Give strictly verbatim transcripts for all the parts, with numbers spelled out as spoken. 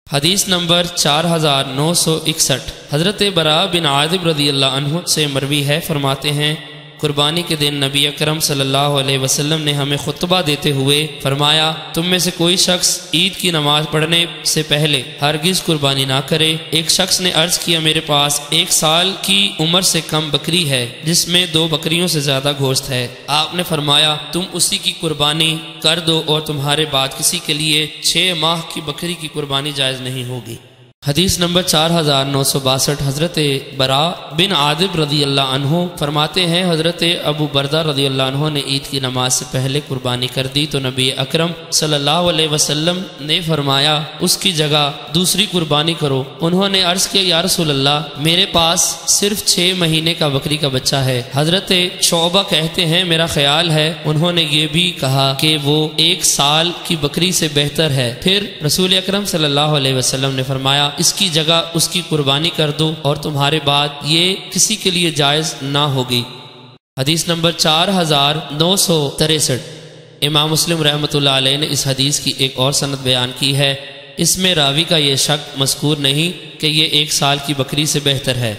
حدیث نمبر چار ہزار نو سو اکسٹھ حضرت براء بن عازب رضی اللہ عنہ سے مروی ہے، فرماتے ہیں قربانی کے دن نبی اکرم صلی اللہ علیہ وسلم نے ہمیں خطبہ دیتے ہوئے فرمایا، تم میں سے کوئی شخص عید کی نماز پڑھنے سے پہلے ہرگز قربانی نہ کرے۔ ایک شخص نے عرض کیا، میرے پاس ایک سال کی عمر سے کم بکری ہے جس میں دو بکریوں سے زیادہ گوشت ہے۔ آپ نے فرمایا، تم اسی کی قربانی کر دو اور تمہارے بعد کسی کے لیے چھ ماہ کی بکری کی قربانی جائز نہیں ہوگی۔ حدیث نمبر چار ہزار نو سو باسٹھ حضرت براء بن عازب رضی اللہ عنہ فرماتے ہیں، حضرت ابو بردہ رضی اللہ عنہ نے عید کی نماز سے پہلے قربانی کر دی تو نبی اکرم صلی اللہ علیہ وسلم نے فرمایا، اس کی جگہ دوسری قربانی کرو۔ انہوں نے عرض کیا، یا رسول اللہ، میرے پاس صرف چھ مہینے کا بکری کا بچہ ہے۔ حضرت شعبہ کہتے ہیں، میرا خیال ہے انہوں نے یہ بھی کہا کہ وہ ایک سال کی بکری سے بہتر ہے۔ پھر رسول اکرم صلی اللہ علیہ وسلم نے فرمایا، اس کی جگہ اس کی قربانی کر دو اور تمہارے بعد یہ کسی کے لیے جائز نہ ہوگی۔ حدیث نمبر چار ہزار نو سو تریسٹھ امام مسلم رحمۃ اللہ علیہ نے اس حدیث کی ایک اور سند بیان کی ہے، اس میں راوی کا یہ شک مذکور نہیں کہ یہ ایک سال کی بکری سے بہتر ہے۔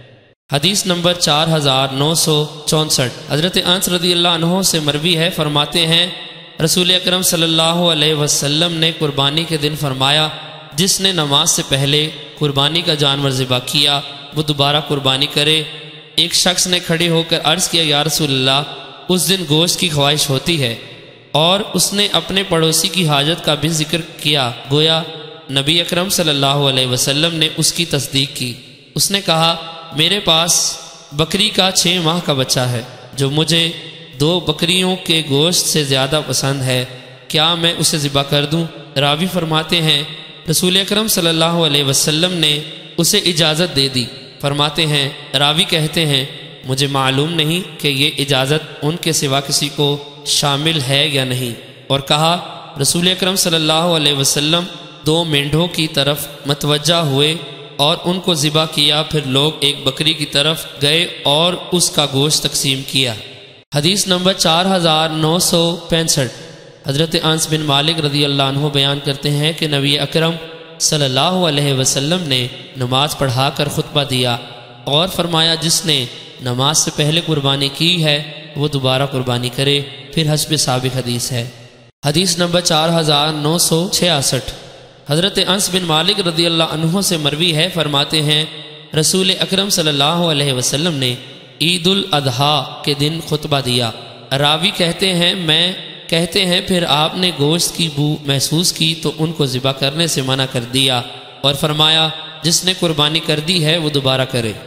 حدیث نمبر چار ہزار نو سو چونسٹھ حضرت انس رضی اللہ عنہ سے مروی ہے، فرماتے ہیں رسول اکرم صلی اللہ علیہ وسلم نے قربانی کے دن فرمایا، جس نے نماز سے پہلے قربانی کا جانور ذبح کیا وہ دوبارہ قربانی کرے۔ ایک شخص نے کھڑے ہو کر عرض کیا، یا رسول اللہ، اس دن گوشت کی خواہش ہوتی ہے، اور اس نے اپنے پڑوسی کی حاجت کا بھی ذکر کیا، گویا نبی اکرم صلی اللہ علیہ وسلم نے اس کی تصدیق کی۔ اس نے کہا، میرے پاس بکری کا چھ ماہ کا بچہ ہے جو مجھے دو بکریوں کے گوشت سے زیادہ پسند ہے، کیا میں اسے ذبح کر دوں؟ راوی فرماتے ہیں رسول اکرم صلی اللہ علیہ وسلم نے اسے اجازت دے دی۔ فرماتے ہیں راوی کہتے ہیں، مجھے معلوم نہیں کہ یہ اجازت ان کے سوا کسی کو شامل ہے یا نہیں، اور کہا رسول اکرم صلی اللہ علیہ وسلم دو مینڈھوں کی طرف متوجہ ہوئے اور ان کو ذبح کیا، پھر لوگ ایک بکری کی طرف گئے اور اس کا گوشت تقسیم کیا۔ حدیث نمبر چار ہزار نو سو پینسٹھ حضرت انس بن مالک رضی اللہ عنہ بیان کرتے ہیں کہ نبی اکرم صلی اللہ علیہ وسلم نے نماز پڑھا کر خطبہ دیا اور فرمایا، جس نے نماز سے پہلے قربانی کی ہے وہ دوبارہ قربانی کرے، پھر حسب سابق حدیث ہے۔ حدیث نمبر چار ہزار نو سو چھیاسٹھ حضرت انس بن مالک رضی اللہ عنہ سے مروی ہے، فرماتے ہیں رسول اکرم صلی اللہ علیہ وسلم نے عید الاضحیٰ کے دن خطبہ دیا۔ راوی کہتے ہیں میں کہتے ہیں پھر آپ نے گوشت کی بو محسوس کی تو ان کو ذبح کرنے سے منع کر دیا اور فرمایا، جس نے قربانی کر دی ہے وہ دوبارہ کرے۔